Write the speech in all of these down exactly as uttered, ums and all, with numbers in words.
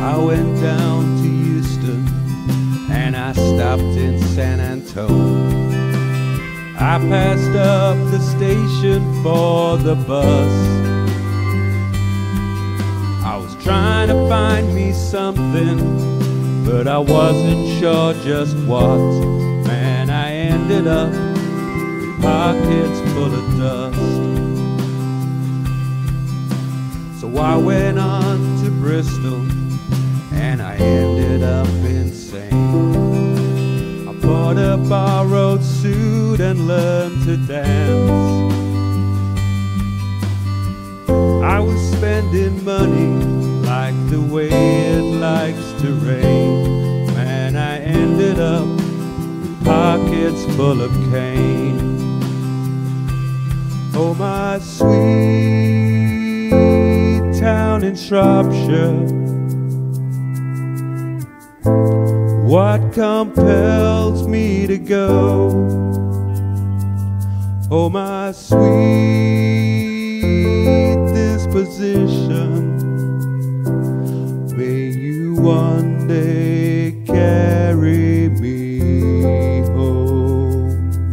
I went down to Houston and I stopped in San Antonio. I passed up the station for the bus. I was trying to find me something, but I wasn't sure just what. Man, I ended up with pockets full of dust. So I went on to Bristol and I ended up insane. I bought a borrowed suit and learned to dance. I was spending money like the way it likes to rain. Man, I ended up with pockets full of cane. Oh, my sweet town in Shropshire, what compels me to go? Oh, my sweet disposition, may you one day carry me home.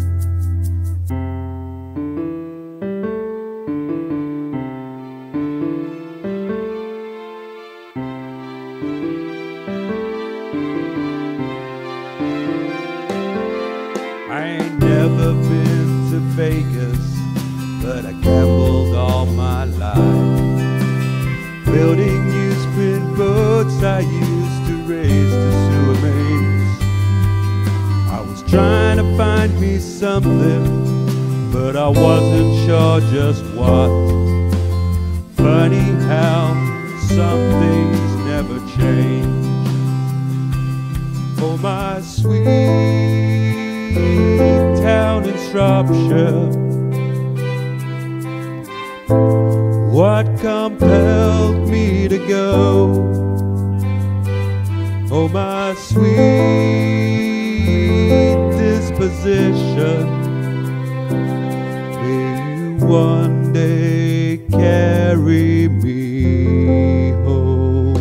I ain't never been to Vegas, but I gambled all my life, building newsprint boats I used to raise to sewer mains. I was trying to find me something, but I wasn't sure just what. Funny how some things never change. Oh, my sweet town in Shropshire, what compelled me to go? Oh, my sweet disposition, may you one day carry me home.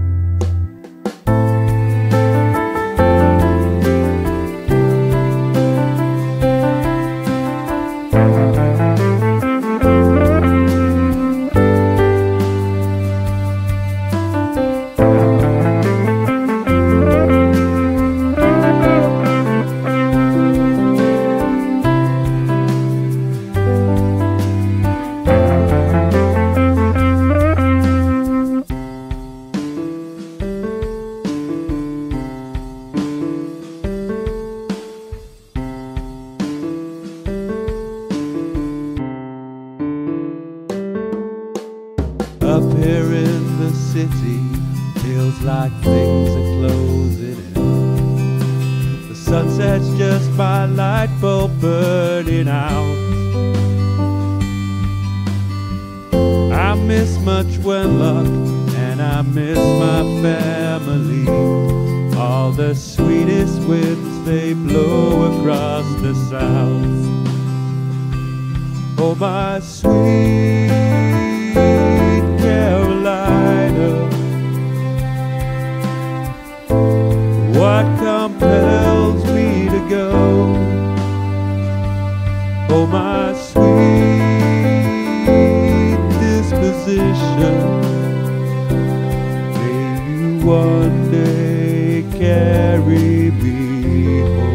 Up here in the city, feels like things are closing in. The sunset's just my light bulb burning out. I miss much Wenlock and I miss my family. All the sweetest winds they blow across the south. Oh, my sweet Carolina, what compels me to go? Oh, my sweet disposition, may you one day carry me home.